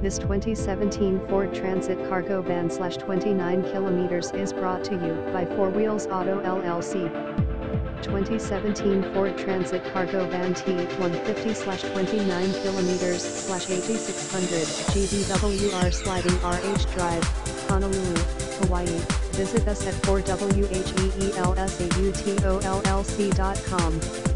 This 2017 Ford Transit Cargo Van / 29 km is brought to you by 4 Wheels Auto LLC. 2017 Ford Transit Cargo Van T-150 / 29 km / 8600 GVWR Sliding RH Drive, Honolulu, Hawaii. Visit us at 4WHEELSAUTOLLC.com.